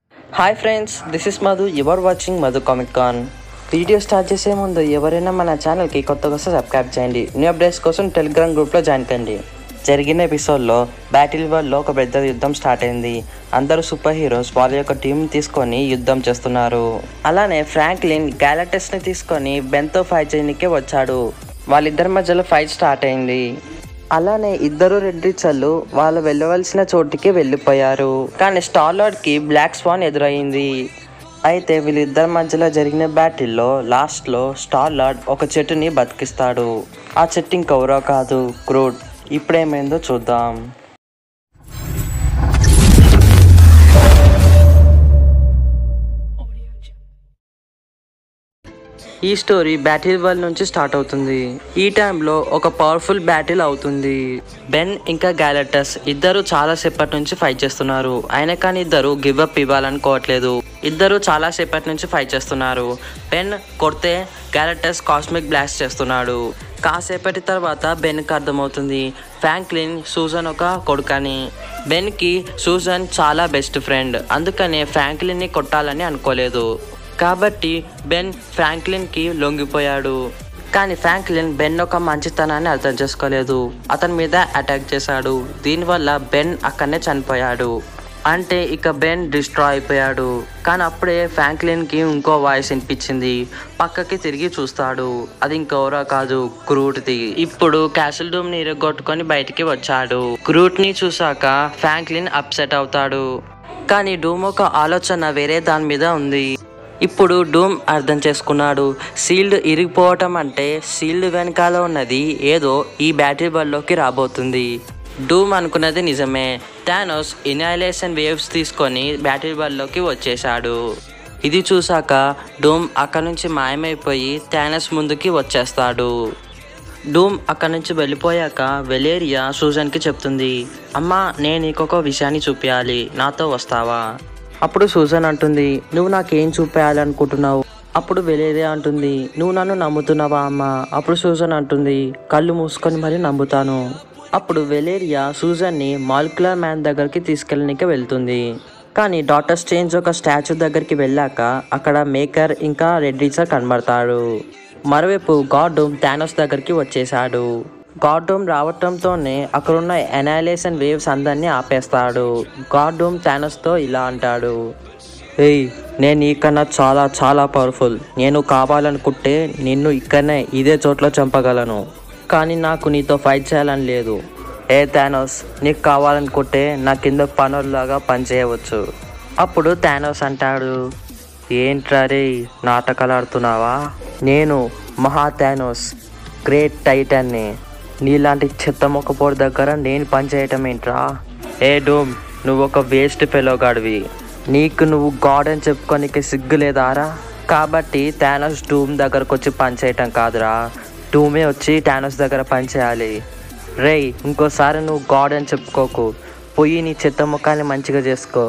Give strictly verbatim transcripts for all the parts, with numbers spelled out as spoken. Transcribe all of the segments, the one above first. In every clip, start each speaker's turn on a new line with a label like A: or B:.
A: Hi friends, this is Madhu. You are watching Madhu comic con. Video start చేసే ముందు ఎవరైనా మన ఛానల్కి కొత్తగా వస్తే సబ్స్క్రైబ్ చేయండి. న్యూ అప్డేట్స్ కోసం టెలిగ్రామ్ గ్రూప్లో జాయిన్ కండి. జరిగిన ఎపిసోడ్లో బ్యాటిల్ వరల్డ్లో ఒక పెద్ద యుద్ధం స్టార్ట్ అయింది. అందరూ సూపర్ హీరోస్ వాళ్ళ యొక్క టీం తీసుకొని యుద్ధం చేస్తున్నారు. అలానే ఫ్రాంక్లిన్ గ్యాలక్టస్ని తీసుకొని బెన్తో ఫైట్ చేయడానికే వచ్చాడు. వాళ్ళిద్దరి మధ్యలో ఫైట్ స్టార్ట్ అయింది. అలానే ఇద్దరు రెడ్ రిచర్లు వాళ్ళు వెళ్ళవలసిన చోటికి వెళ్ళిపోయారు. కానీ స్టార్ లార్డ్కి బ్లాక్ స్వాన్ ఎదురైంది. అయితే వీళ్ళిద్దరి మధ్యలో జరిగిన బ్యాటిల్లో లాస్ట్లో స్టార్ లార్డ్ ఒక చెట్టుని బతికిస్తాడు. ఆ చెట్టు ఇంకెవరో కాదు, గ్రూట్. ఇప్పుడేమైందో చూద్దాం. ఈ స్టోరీ బ్యాటిల్ వరల్డ్ నుంచి స్టార్ట్ అవుతుంది. ఈ టైంలో ఒక పవర్ఫుల్ బ్యాటిల్ అవుతుంది. బెన్ ఇంకా గ్యాలక్టస్ ఇద్దరు చాలా సేపటి నుంచి ఫైట్ చేస్తున్నారు. అయినా కానీ ఇద్దరు గివ్ అప్ ఇవ్వాలనుకోవట్లేదు. ఇద్దరు చాలా సేపటి నుంచి ఫైట్ చేస్తున్నారు. బెన్ కొడితే గ్యాలక్టస్ కాస్మిక్ బ్లాస్ట్ చేస్తున్నాడు. కాసేపటి తర్వాత బెన్కి అర్థమవుతుంది ఫ్రాంక్లిన్ సూజన్ ఒక కొడుకని. బెన్కి సూజన్ చాలా బెస్ట్ ఫ్రెండ్, అందుకనే ఫ్రాంక్లిన్ని కొట్టాలని అనుకోలేదు. కాబట్టి బెన్ ఫ్రాంక్లిన్కి లొంగిపోయాడు. కానీ ఫ్రాంక్లిన్ బెన్ ఒక మంచితనాన్ని అర్థం చేసుకోలేదు. అతని మీద అటాక్ చేశాడు. దీనివల్ల బెన్ అక్కడనే చనిపోయాడు. అంటే ఇక బెన్ డిస్ట్రాయ్ అయిపోయాడు. కానీ అప్పుడే ఫ్రాంక్లిన్కి ఇంకో వాయిస్ వినిపించింది. పక్కకి తిరిగి చూస్తాడు. అది ఇంకెవరో కాదు, గ్రూట్ది. ఇప్పుడు క్యాసిల్ డూమ్ని ఇరగొట్టుకొని బయటికి వచ్చాడు. గ్రూట్ని చూసాక ఫ్రాంక్లిన్ అప్సెట్ అవుతాడు. కానీ డూమ్ ఒక ఆలోచన వేరే దాని మీద ఉంది. ఇప్పుడు డూమ్ అర్థం చేసుకున్నాడు. సీల్డ్ ఇరిగిపోవటం అంటే సీల్డ్ వెనకాల ఉన్నది ఏదో ఈ బ్యాటిల్ వరల్డ్లోకి రాబోతుంది. డూమ్ అనుకున్నది నిజమే. థానోస్ ఇనాలేషన్ వేవ్స్ తీసుకొని బ్యాటిల్ వరల్డ్లోకి వచ్చేసాడు. ఇది చూసాక డూమ్ అక్కడి నుంచి మాయమైపోయి థానోస్ ముందుకి వచ్చేస్తాడు. డూమ్ అక్కడి నుంచి వెళ్ళిపోయాక వెలేరియా సూజన్కి చెప్తుంది, అమ్మా నేను నీకొక విషయాన్ని చూపించాలి, నాతో వస్తావా? అప్పుడు సూజన్ అంటుంది, నువ్వు నాకేం చూపేయాలనుకుంటున్నావు? అప్పుడు వెలేరియా అంటుంది, నువ్వు నన్ను నమ్ముతున్నావా అమ్మా? అప్పుడు సూజన్ అంటుంది, కళ్ళు మూసుకొని మరి నమ్ముతాను. అప్పుడు వెలేరియా సూజన్ని మాలిక్యులర్ మ్యాన్ దగ్గరికి తీసుకెళ్ళడానికి వెళ్తుంది. కానీ డాక్టర్ స్ట్రేంజ్ ఒక స్టాచ్యూ దగ్గరికి వెళ్ళాక అక్కడ మేకర్ ఇంకా రెడ్ రీచర్ కనబడతాడు. మరోవైపు గార్డూమ్ థానోస్ దగ్గరికి వచ్చేసాడు. గార్డూమ్ రావటంతోనే అక్కడున్న ఎనాలేషన్ వేవ్స్ అందరినీ ఆపేస్తాడు. గార్డూమ్ థానోస్తో ఇలా అంటాడు, ఏయ్ నేను నీకన్నా చాలా చాలా పవర్ఫుల్. నేను కావాలనుకుంటే నిన్ను ఇక్కడనే ఇదే చోట్ల చంపగలను. కానీ నాకు నీతో ఫైట్ చేయాలని లేదు. ఏ థానోస్, నీకు కావాలనుకుంటే నా కింద పనుల్లాగా పనిచేయవచ్చు. అప్పుడు థానోస్ అంటాడు, ఏంట్రా రే నాటకాలు ఆడుతున్నావా? నేను మహా థానోస్, గ్రేట్ టైటన్ని. నీలాంటి చెత్త మొక్కపోరు దగ్గర నేను పనిచేయటం ఏంట్రా? ఏ డూమ్, నువ్వు ఒక వేస్ట్ ఫెలో గాడివి. నీకు నువ్వు గాడ్ అని చెప్పుకోనికి సిగ్గు లేదారా? కాబట్టి థానోస్ డూమ్ దగ్గరకు వచ్చి పనిచేయటం కాదురా, డూమే వచ్చి థానోస్ దగ్గర పనిచేయాలి. రేయ్, ఇంకోసారి నువ్వు గాడ్ అని చెప్పుకోకు. పోయి నీ చెత్త ముఖాన్ని మంచిగా చేసుకో.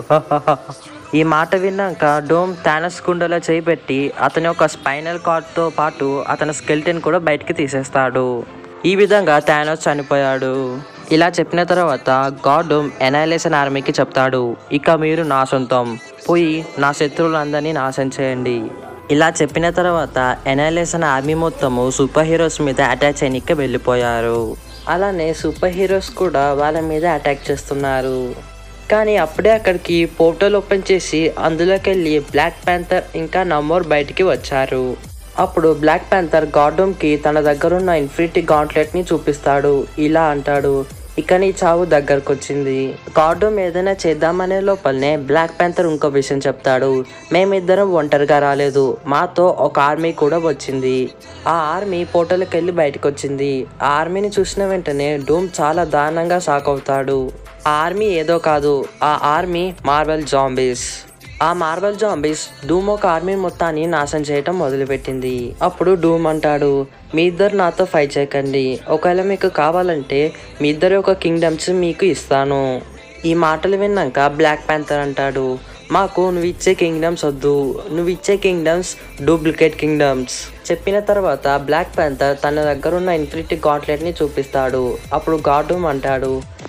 A: ఈ మాట విన్నాక డూమ్ థానోస్ కుండలో చేయి పెట్టి అతని ఒక స్పైనల్ కార్డ్తో పాటు అతని స్కెల్టన్ కూడా బయటికి తీసేస్తాడు. ఈ విధంగా థానోస్ చనిపోయాడు. ఇలా చెప్పిన తర్వాత గార్డూమ్ ఎనాలేషన్ ఆర్మీకి చెప్తాడు, ఇక మీరు నా సొంతం, పోయి నా శత్రువులందరినీ నాశనం చేయండి. ఇలా చెప్పిన తర్వాత ఎనాలేషన్ ఆర్మీ మొత్తము సూపర్ హీరోస్ మీద అటాక్ చేయడానికి వెళ్ళిపోయారు. అలానే సూపర్ హీరోస్ కూడా వాళ్ళ మీద అటాక్ చేస్తున్నారు. కానీ అప్పుడే అక్కడికి పోర్టల్ ఓపెన్ చేసి అందులోకి వెళ్ళి బ్లాక్ ప్యాంథర్ ఇంకా నమోర్ బయటికి వచ్చారు. అప్పుడు బ్లాక్ ప్యాంథర్ గార్డూమ్కి తన దగ్గరున్న ఇన్ఫినిటీ గాంట్లెట్ని చూపిస్తాడు. ఇలా అంటాడు, ఇక నీ చావు దగ్గరకు వచ్చింది. గార్డూమ్ ఏదైనా చేద్దామనే లోపలనే బ్లాక్ ప్యాంథర్ ఇంకో విషయం చెప్తాడు, మేమిద్దరం ఒంటరిగా రాలేదు, మాతో ఒక ఆర్మీ కూడా వచ్చింది. ఆ ఆర్మీ పోర్టల్కి వెళ్ళి బయటకు వచ్చింది. ఆ ఆర్మీని చూసిన వెంటనే డూమ్ చాలా దారుణంగా షాక్ అవుతాడు. ఆ ఆర్మీ ఏదో కాదు, ఆ ఆర్మీ మార్వెల్ జాంబీస్. ఆ మార్వెల్ జాంబీస్ డూమ్ ఒక ఆర్మీ మొత్తాన్ని నాశనం చేయటం మొదలుపెట్టింది. అప్పుడు డూమ్ అంటాడు, మీ ఇద్దరు నాతో ఫైట్ చేయకండి. ఒకవేళ మీకు కావాలంటే మీ ఇద్దరు ఒక కింగ్డమ్స్ మీకు ఇస్తాను. ఈ మాటలు విన్నాక బ్లాక్ ప్యాంథర్ అంటాడు, మాకు నువ్వు ఇచ్చే కింగ్డమ్స్ వద్దు, నువ్వు ఇచ్చే కింగ్డమ్స్ డూప్లికేట్ కింగ్డమ్స్. చెప్పిన తర్వాత బ్లాక్ ప్యాంథర్ తన దగ్గర ఉన్న ఇన్ఫినిటీ గాంట్లెట్ని చూపిస్తాడు. అప్పుడు గార్డూమ్ అంటాడు,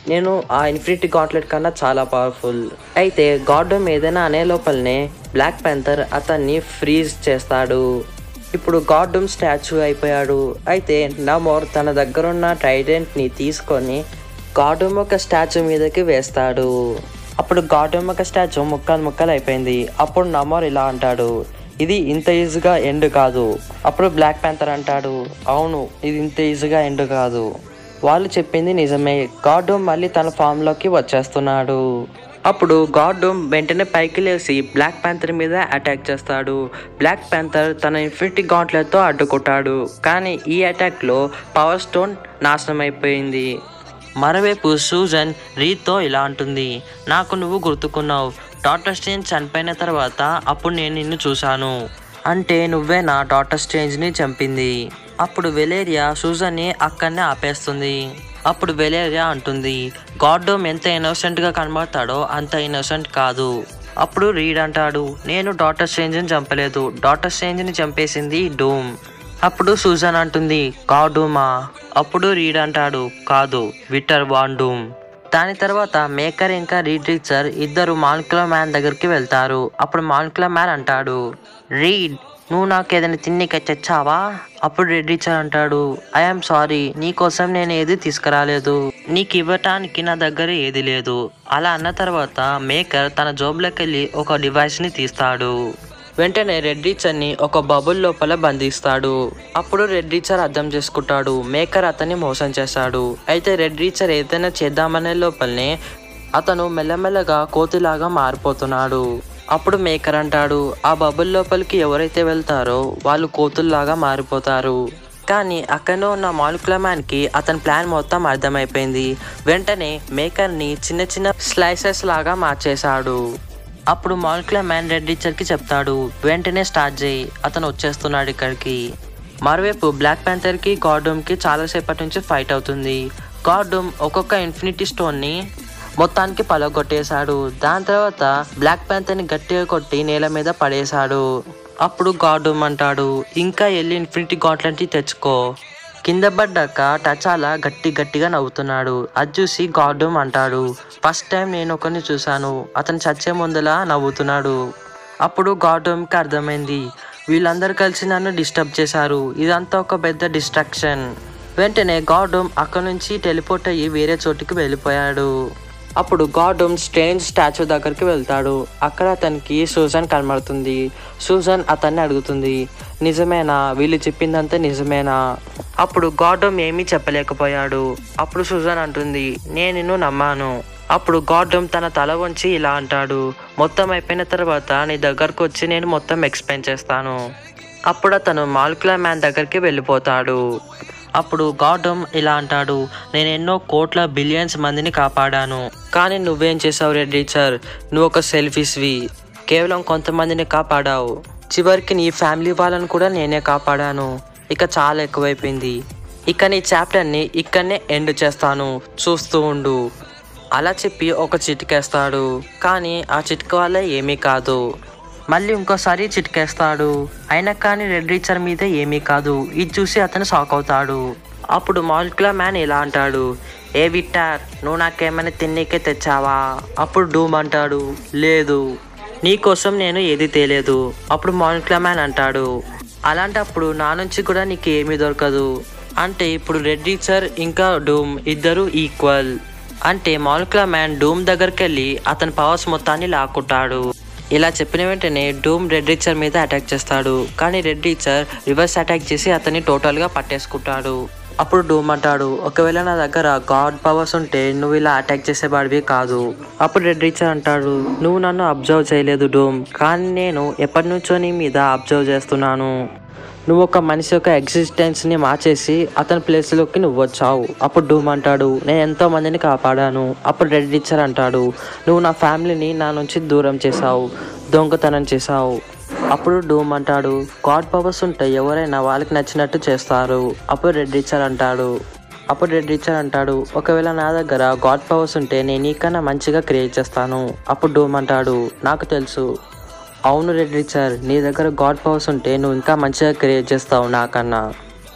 A: నేను ఆ ఇన్ఫినిటీ గాంట్లెట్ కన్నా చాలా పవర్ఫుల్. అయితే గాడ్డమ్ ఏదైనా అనే లోపలనే బ్లాక్ ప్యాంథర్ అతన్ని ఫ్రీజ్ చేస్తాడు. ఇప్పుడు గాడ్డమ్ స్టాచ్యూ అయిపోయాడు. అయితే నమోర్ తన దగ్గరున్న ట్రైడెంట్ని తీసుకొని గాడ్డమ్ ఒక స్టాచ్యూ మీదకి వేస్తాడు. అప్పుడు గాడ్డమ్ ఒక స్టాచ్యూ ముక్కలు ముక్కలు అయిపోయింది. అప్పుడు నమోర్ ఇలా అంటాడు, ఇది ఇంత ఈజీగా ఎండ్ కాదు. అప్పుడు బ్లాక్ ప్యాంథర్ అంటాడు, అవును ఇది ఇంత ఈజీగా ఎండ్ కాదు. వాళ్ళు చెప్పింది నిజమే. గాడ్డమ్ మళ్ళీ తన ఫామ్ లోకి వచ్చేస్తున్నాడు. అప్పుడు గాడ్డమ్ వెంటనే పైకి లేచి బ్లాక్ ప్యాంథర్ మీద అటాక్ చేస్తాడు. బ్లాక్ ప్యాంథర్ తన ఇన్ఫినిటీ గాంట్లెట్తో అడ్డుకుంటాడు. కానీ ఈ అటాక్ లో పవర్ స్టోన్ నాశనం అయిపోయింది. మరోవైపు సూజన్ రీతో ఇలా అంటుంది, నాకు నువ్వు గుర్తుకున్నావు. డాక్టర్ స్ట్రేంజ్ చనిపోయిన తర్వాత అప్పుడు నేను నిన్ను చూశాను. అంటే నువ్వే నా డాక్టర్ స్ట్రేంజ్ని చంపింది. అప్పుడు వెలేరియా సూజన్ని అక్కడనే ఆపేస్తుంది. అప్పుడు వెలేరియా అంటుంది, గాడ్డమ్ ఎంత ఇన్నోసెంట్గా కనబడతాడో అంత ఇన్నోసెంట్ కాదు. అప్పుడు రీడ్ అంటాడు, నేను డాక్టర్ స్ట్రేంజ్ని చంపలేదు, డాక్టర్ స్ట్రేంజ్ని చంపేసింది డూమ్. అప్పుడు సూజన్ అంటుంది, గాడ్డూమా? అప్పుడు రీడ్ అంటాడు, కాదు, విటర్ వాన్ డూమ్. దాని తర్వాత మేకర్ ఇంకా రీడ్ టీచర్ ఇద్దరు మాలిక్యులర్ మ్యాన్ దగ్గరికి వెళ్తారు. అప్పుడు మాలిక్యులర్ మ్యాన్ అంటాడు, రీడ్ నువ్వు నాకు ఏదైనా తిన్నికే తెచ్చావా? అప్పుడు రెడ్ టీచర్ అంటాడు, ఐఎమ్ సారీ, నీకోసం నేను ఏది తీసుకురాలేదు, నీకు ఇవ్వటానికి నా దగ్గర ఏది లేదు. అలా అన్న తర్వాత మేకర్ తన జోబులోకి వెళ్ళి ఒక డివైస్ ని తీస్తాడు. వెంటనే రెడ్ టీచర్ని ఒక బబుల్ లోపల బంధిస్తాడు. అప్పుడు రెడ్ టీచర్ అర్థం చేసుకుంటాడు, మేకర్ అతన్ని మోసం చేశాడు. అయితే రెడ్ టీచర్ ఏదైనా చేద్దామనే లోపలనే అతను మెల్లమెల్లగా కోతిలాగా మారిపోతున్నాడు. అప్పుడు మేకర్ అంటాడు, ఆ బబుల్ లోపలికి ఎవరైతే వెళ్తారో వాళ్ళు కోతుల్లాగా మారిపోతారు. కానీ అక్కడనే ఉన్న మాలిక్యులర్ మ్యాన్ కి అతని ప్లాన్ మొత్తం అర్థమైపోయింది. వెంటనే మేకర్ ని చిన్న చిన్న స్లైసెస్ లాగా మార్చేశాడు. అప్పుడు మాలిక్యులర్ మ్యాన్ రెడ్ టీచర్ కి చెప్తాడు, వెంటనే స్టార్ట్ చేయి, అతను వచ్చేస్తున్నాడు ఇక్కడికి. మరోవైపు బ్లాక్ ప్యాంథర్ కి గాడ్డమ్ కి చాలా సేపటి నుంచి ఫైట్ అవుతుంది. గాడ్డమ్ ఒక్కొక్క ఇన్ఫినిటీ స్టోన్ ని మొత్తానికి పలగొట్టేశాడు. దాని తర్వాత బ్లాక్ ప్యాంథర్ ని గట్టిగా కొట్టి నేల మీద పడేశాడు. అప్పుడు గాడ్డమ్ అంటాడు, ఇంకా వెళ్ళి ఇన్ఫినిటీ గాంట్లెట్ తెచ్చుకో. కింద పడ్డాక టచాలా గట్టి గట్టిగా నవ్వుతున్నాడు. అది చూసి గాడ్డమ్ అంటాడు, ఫస్ట్ టైం నేను ఒకరిని చూశాను, అతను చచ్చే ముందులా నవ్వుతున్నాడు. అప్పుడు గాడ్డమ్కి అర్థమైంది, వీళ్ళందరూ కలిసి నన్ను డిస్టర్బ్ చేశారు, ఇదంతా ఒక పెద్ద డిస్ట్రాక్షన్. వెంటనే గాడ్డమ్ అక్కడ నుంచి టెలిపోర్ట్ అయ్యి వేరే చోటికి వెళ్ళిపోయాడు. అప్పుడు గాడ్డమ్ స్ట్రేంజ్ స్టాచ్యూ దగ్గరికి వెళ్తాడు. అక్కడ అతనికి సూజన్ కనబడుతుంది. సూజన్ అతన్ని అడుగుతుంది, నిజమేనా, వీళ్ళు చెప్పిందంతా నిజమేనా? అప్పుడు గాడ్డమ్ ఏమీ చెప్పలేకపోయాడు. అప్పుడు సూజన్ అంటుంది, నేను నిన్ను నమ్మాను. అప్పుడు గాడ్డమ్ తన తల వంచి ఇలా అంటాడు, మొత్తం అయిపోయిన తర్వాత నీ దగ్గరకు వచ్చి నేను మొత్తం ఎక్స్ప్లెయిన్ చేస్తాను. అప్పుడు అతను మాలిక్యులర్ మ్యాన్ దగ్గరికి వెళ్ళిపోతాడు. అప్పుడు గాడ్డమ్ ఇలా అంటాడు, నేను ఎన్నో కోట్ల బిలియన్స్ మందిని కాపాడాను, కానీ నువ్వేం చేసావు రెడ్ టీచర్? నువ్వు ఒక సెల్ఫిష్వి, కేవలం కొంతమందిని కాపాడావు. చివరికి నీ ఫ్యామిలీ వాళ్ళని కూడా నేనే కాపాడాను. ఇక చాలా ఎక్కువైపోయింది. ఇక నీ చాప్టర్ని ఇక్కడనే ఎండ్ చేస్తాను, చూస్తూ ఉండు. అలా చెప్పి ఒక చిటికేస్తాడు. కానీ ఆ చిటిక వల్ల ఏమీ కాదు. మళ్ళీ ఇంకోసారి చిటికేస్తాడు. అయినా కానీ రెడ్ టీచర్ మీద ఏమీ కాదు. ఇది చూసి అతను షాక్ అవుతాడు. అప్పుడు మాలిక్యులర్ మ్యాన్ ఇలా అంటాడు, ఏ విక్టర్, నువ్వు నాకేమైనా తిన్నీకే తెచ్చావా? అప్పుడు డూమ్ అంటాడు, లేదు, నీకోసం నేను ఏది తేలేదు. అప్పుడు మాలిక్యులర్ మ్యాన్ అంటాడు, అలాంటప్పుడు నా నుంచి కూడా నీకు ఏమీ దొరకదు. అంటే ఇప్పుడు రెడ్ టీచర్ ఇంకా డూమ్ ఇద్దరు ఈక్వల్. అంటే మాలిక్యులర్ మ్యాన్ డూమ్ దగ్గరికి వెళ్ళి అతని పవర్స్ మొత్తాన్ని లాక్కుంటాడు. ఇలా చెప్పిన వెంటనే డూమ్ రెడ్ టీచర్ మీద అటాక్ చేస్తాడు. కానీ రెడ్ టీచర్ రివర్స్ అటాక్ చేసి అతన్ని టోటల్గా పట్టేసుకుంటాడు. అప్పుడు డూమ్ అంటాడు, ఒకవేళ నా దగ్గర గాడ్ పవర్స్ ఉంటే నువ్వు ఇలా అటాక్ చేసేవాడివి కాదు. అప్పుడు రెడ్ టీచర్ అంటాడు, నువ్వు నన్ను అబ్జర్వ్ చేయలేదు డూమ్, కానీ నేను ఎప్పటి నుంచో నీ మీద అబ్జర్వ్ చేస్తున్నాను. నువ్వు ఒక మనిషి యొక్క ఎగ్జిస్టెన్స్ని మార్చేసి అతని ప్లేస్లోకి నువ్వు వచ్చావు. అప్పుడు డూమ్ అంటాడు, నేను ఎంతో మందిని కాపాడాను. అప్పుడు రెడ్ టీచర్ అంటాడు, నువ్వు నా ఫ్యామిలీని నా నుంచి దూరం చేసావు, దొంగతనం చేసావు. అప్పుడు డూమ్ అంటాడు, గాడ్ పవర్స్ ఉంటే ఎవరైనా వాళ్ళకి నచ్చినట్టు చేస్తారు. అప్పుడు రెడ్ టీచర్ అంటాడు అప్పుడు రెడ్ టీచర్ అంటాడు ఒకవేళ నా దగ్గర గాడ్ పవర్స్ ఉంటే నేను నీకన్నా మంచిగా క్రియేట్ చేస్తాను. అప్పుడు డూమ్ అంటాడు, నాకు తెలుసు. అవును రెడ్ టీచర్, నీ దగ్గర గాడ్ పవర్స్ ఉంటే నువ్వు ఇంకా మంచిగా క్రియేట్ చేస్తావు నాకన్నా.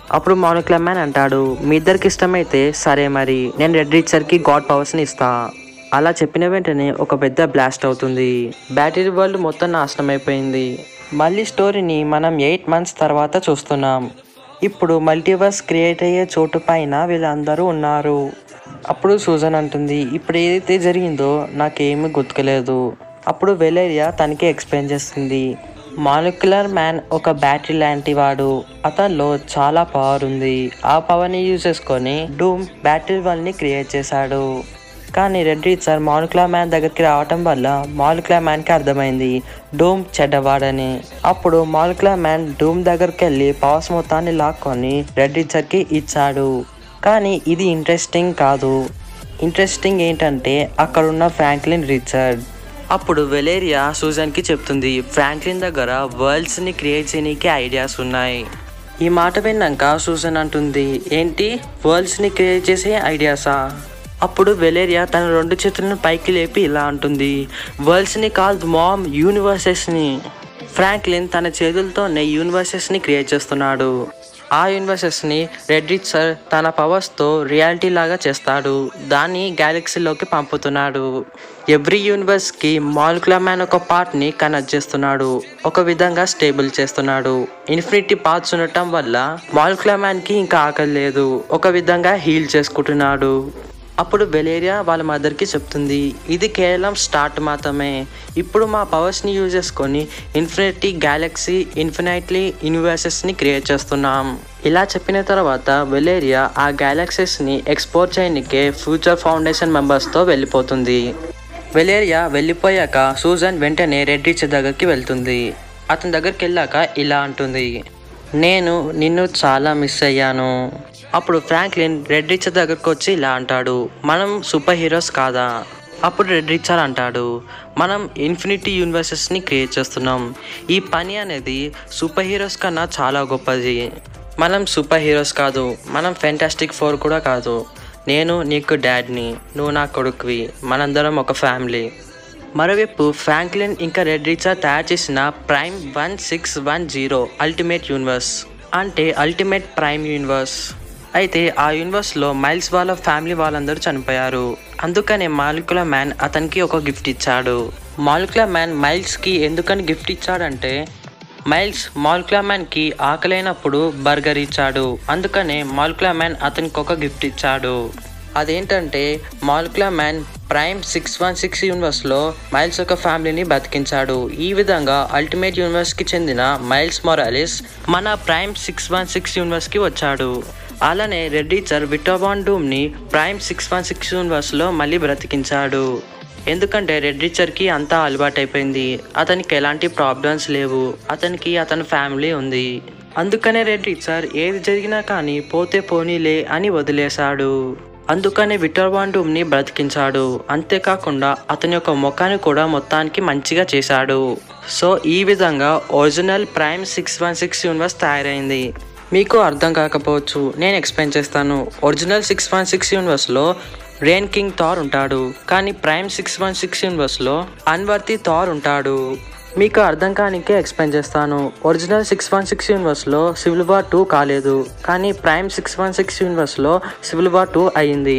A: అప్పుడు మాలిక్యులర్ మ్యాన్ అంటాడు, మీ ఇద్దరికి ఇష్టమైతే సరే, మరి నేను రెడ్ రీచర్కి గాడ్ పవర్స్ని ఇస్తా. అలా చెప్పిన వెంటనే ఒక పెద్ద బ్లాస్ట్ అవుతుంది. బ్యాటరీ వరల్డ్ మొత్తం నాశనం అయిపోయింది. మళ్ళీ స్టోరీని మనం ఎయిట్ మంత్స్ తర్వాత చూస్తున్నాం. ఇప్పుడు మల్టీవర్స్ క్రియేట్ అయ్యే చోటు పైన వీళ్ళందరూ ఉన్నారు. అప్పుడు సూజన్ అంటుంది, ఇప్పుడు ఏదైతే జరిగిందో నాకేమీ గుర్తుకలేదు. అప్పుడు వెలేరియా తనకి ఎక్స్ప్లెయిన్ చేస్తుంది, మాలిక్యులర్ మ్యాన్ ఒక బ్యాటరీ లాంటి వాడు, అతనిలో చాలా పవర్ ఉంది. ఆ పవర్ని యూజ్ చేసుకొని డూమ్ బ్యాటరీ వరల్డ్ని క్రియేట్ చేశాడు. కానీ రెడ్ రీచర్ మాలిక్యులర్ మ్యాన్ దగ్గరికి రావటం వల్ల మాలిక్యులర్ మ్యాన్కి అర్థమైంది డూమ్ చెడ్డవాడని. అప్పుడు మాలిక్యులర్ మ్యాన్ డూమ్ దగ్గరికి వెళ్ళి పవర్స్ మొత్తాన్ని లాక్కొని రెడ్ రీచర్కి ఇచ్చాడు. కానీ ఇది ఇంట్రెస్టింగ్ కాదు. ఇంట్రెస్టింగ్ ఏంటంటే అక్కడున్న ఫ్రాంక్లిన్ రిచర్డ్. అప్పుడు వెలేరియా సూజన్కి చెప్తుంది, ఫ్రాంక్లిన్ దగ్గర వరల్డ్స్ని క్రియేట్ చేయడానికి ఐడియాస్ ఉన్నాయి. ఈ మాట విన్నాక సూజన్ అంటుంది, ఏంటి వరల్డ్స్ని క్రియేట్ చేసే ఐడియాసా? అప్పుడు వెలేరియా తన రెండు చేతులను పైకి లేపి ఇలా అంటుంది, వరల్డ్స్ని కాదు మామ్, యూనివర్సెస్ని. ఫ్రాంక్లిన్ తన చేతులతోనే యూనివర్సెస్ని క్రియేట్ చేస్తున్నాడు. ఆ యూనివర్సెస్ని రెడ్ రీచర్ తన పవర్స్తో రియాలిటీ లాగా చేస్తాడు. దాన్ని గ్యాలక్సీలోకి పంపుతున్నాడు. ఎవ్రీ యూనివర్స్కి మాలిక్యులర్ మ్యాన్ ఒక పార్ట్ని కనెక్ట్ చేస్తున్నాడు. ఒక విధంగా స్టేబుల్ చేస్తున్నాడు. ఇన్ఫినిటీ పార్ట్స్ ఉండటం వల్ల మాలిక్యులర్ మ్యాన్కి ఇంకా ఆకలి లేదు. ఒక విధంగా హీల్ చేసుకుంటున్నాడు. అప్పుడు వెలేరియా వాళ్ళ మదర్కి చెప్తుంది, ఇది కేవలం స్టార్ట్ మాత్రమే. ఇప్పుడు మా పవర్స్ని యూజ్ చేసుకొని ఇన్ఫినిటీ గ్యాలక్సీ, ఇన్ఫినైట్లీ యూనివర్సెస్ని క్రియేట్ చేస్తున్నాం. ఇలా చెప్పిన తర్వాత వెలేరియా ఆ గ్యాలక్సీస్ని ఎక్స్పోర్ట్ చేయడానికే ఫ్యూచర్ ఫౌండేషన్ మెంబర్స్తో వెళ్ళిపోతుంది. వెలేరియా వెళ్ళిపోయాక సూజన్ వెంటనే రెడ్ రీచర్ దగ్గరికి వెళ్తుంది. అతని దగ్గరికి వెళ్ళాక ఇలా అంటుంది, నేను నిన్ను చాలా మిస్ అయ్యాను. అప్పుడు ఫ్రాంక్లిన్ రెడ్ రీచర్ దగ్గరకు వచ్చి ఇలా అంటాడు, మనం సూపర్ హీరోస్ కాదా? అప్పుడు రెడ్ రీచర్ అంటాడు, మనం ఇన్ఫినిటీ యూనివర్సెస్ని క్రియేట్ చేస్తున్నాం. ఈ పని అనేది సూపర్ హీరోస్ కన్నా చాలా గొప్పది. మనం సూపర్ హీరోస్ కాదు, మనం ఫెంటాస్టిక్ ఫోర్ కూడా కాదు. నేను నీకు డాడ్ని, నువ్వు నా కొడుకువి, మనందరం ఒక ఫ్యామిలీ. మరోవైపు ఫ్రాంక్లిన్ ఇంకా రెడ్ రీచర్ తయారు చేసిన prime one six one zero ultimate universe, అంటే అల్టిమేట్ ప్రైమ్ యూనివర్స్. అయితే ఆ యూనివర్స్లో మైల్స్ వాళ్ళ ఫ్యామిలీ వాళ్ళందరూ చనిపోయారు. అందుకనే మాలిక్యులర్ మ్యాన్ అతనికి ఒక గిఫ్ట్ ఇచ్చాడు. మాలిక్యులర్ మ్యాన్ మైల్స్కి ఎందుకని గిఫ్ట్ ఇచ్చాడంటే, మైల్స్ మాలిక్యులర్ మ్యాన్కి ఆకలైనప్పుడు బర్గర్ ఇచ్చాడు. అందుకనే మాలిక్యులర్ మ్యాన్ అతనికి ఒక గిఫ్ట్ ఇచ్చాడు. అదేంటంటే molecular man prime six one six యూనివర్స్లో మైల్స్ యొక్క ఫ్యామిలీని బతికించాడు. ఈ విధంగా అల్టిమేట్ యూనివర్స్కి చెందిన మైల్స్ మొరాలిస్ మన ప్రైమ్ సిక్స్ వన్ సిక్స్ యూనివర్స్కి వచ్చాడు. అలానే రెడ్ రీచర్ విటోబాన్ డూమ్ని ప్రైమ్ సిక్స్ వన్ సిక్స్ యూనివర్స్లో మళ్ళీ బ్రతికించాడు. ఎందుకంటే రెడ్ రీచర్కి అంతా అలవాటైపోయింది. అతనికి ఎలాంటి ప్రాబ్లమ్స్ లేవు. అతనికి అతని ఫ్యామిలీ ఉంది. అందుకనే రెడ్ రీచర్ ఏది జరిగినా కానీ పోతే పోనీలే అని వదిలేశాడు. అందుకనే విటోబాన్ డూమ్ని బ్రతికించాడు. అంతేకాకుండా అతని యొక్క ముఖాన్ని కూడా మొత్తానికి మంచిగా చేశాడు. సో ఈ విధంగా original prime six one six universe తయారైంది. మీకు అర్థం కాకపోవచ్చు, నేను ఎక్స్ప్లెయిన్ చేస్తాను. ఒరిజినల్ సిక్స్ వన్ సిక్స్ యూనివర్స్లో రెయిన్ కింగ్ థార్ ఉంటాడు. కానీ ప్రైమ్ సిక్స్ వన్ సిక్స్ యూనివర్స్లో అన్వర్తి థార్ ఉంటాడు. మీకు అర్థం కానికే ఎక్స్ప్లెయిన్ చేస్తాను. ఒరిజినల్ సిక్స్ వన్ సిక్స్ యూనివర్స్లో సివిల్ వార్ టూ కాలేదు. కానీ ప్రైమ్ సిక్స్ వన్ సిక్స్ యూనివర్స్లో సివిల్ వార్ టూ అయ్యింది.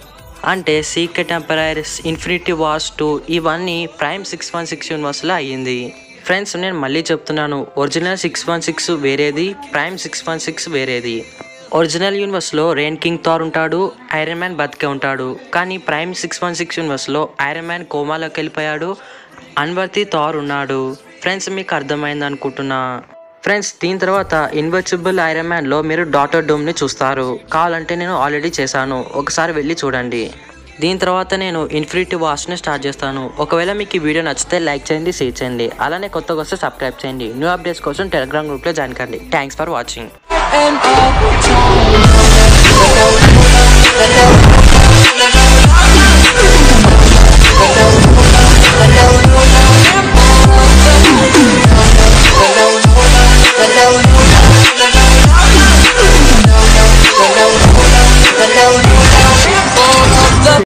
A: అంటే secret empires, infinity wars two ఇవన్నీ ప్రైమ్ సిక్స్ వన్ సిక్స్ యూనివర్స్లో అయ్యింది. ఫ్రెండ్స్, నేను మళ్ళీ చెప్తున్నాను, ఒరిజినల్ సిక్స్ వన్ సిక్స్ వేరేది, ప్రైమ్ సిక్స్ వన్ సిక్స్ వేరేది. ఒరిజినల్ యూనివర్స్లో రెయిన్ కింగ్ థార్ ఉంటాడు, ఐరన్ మ్యాన్ బతికే ఉంటాడు. కానీ ప్రైమ్ సిక్స్ వన్ సిక్స్ యూనివర్స్లో ఐరన్ మ్యాన్ కోమాలోకి వెళ్ళిపోయాడు, అన్వర్తి థార్ ఉన్నాడు. ఫ్రెండ్స్, మీకు అర్థమైంది అనుకుంటున్నా. ఫ్రెండ్స్, దీని తర్వాత ఇన్విజిబుల్ ఐరన్ మ్యాన్లో మీరు డాక్టర్ డూమ్ని చూస్తారు. కావాలంటే నేను ఆల్రెడీ చేశాను, ఒకసారి వెళ్ళి చూడండి. దీని తర్వాత నేను ఇన్ఫినిటీ వార్స్ని స్టార్ట్ చేస్తాను. ఒకవేళ మీకు ఈ వీడియో నచ్చితే లైక్ చేయండి, షేర్ చేయండి. అలానే కొత్తగా వస్తే సబ్స్క్రైబ్ చేయండి. న్యూ అప్డేట్స్ కోసం టెలిగ్రామ్ గ్రూప్లో జాయిన్ కండి. Thanks for watching. And all the time